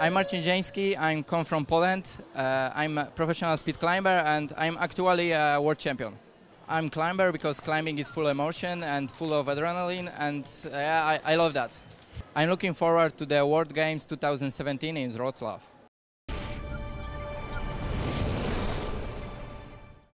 I'm Marzin Dzienski. I come from Poland. I'm a professional speed climber and I'm actually a world champion. I'm climber because climbing is full emotion and full of adrenaline, and I love that. I'm looking forward to the World Games 2017 in Wrocław.